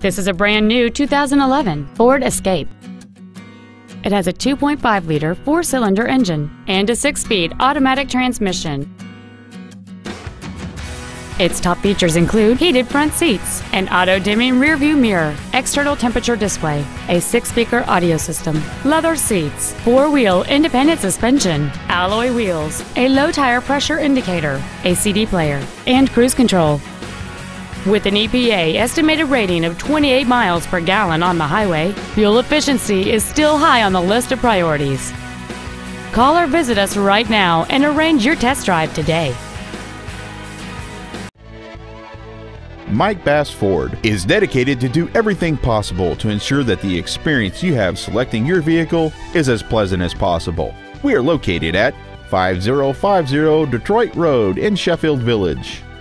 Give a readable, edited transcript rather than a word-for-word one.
This is a brand new 2011 Ford Escape. It has a 2.5-liter four-cylinder engine and a 6-speed automatic transmission. Its top features include heated front seats, an auto-dimming rear-view mirror, external temperature display, a 6-speaker audio system, leather seats, 4-wheel independent suspension, alloy wheels, a low tire pressure indicator, a CD player, and cruise control. With an EPA estimated rating of 28 miles per gallon on the highway, fuel efficiency is still high on the list of priorities. Call or visit us right now and arrange your test drive today. MikeBassFord is dedicated to do everything possible to ensure that the experience you have selecting your vehicle is as pleasant as possible. We are located at 5050 Detroit Road in Sheffield Village.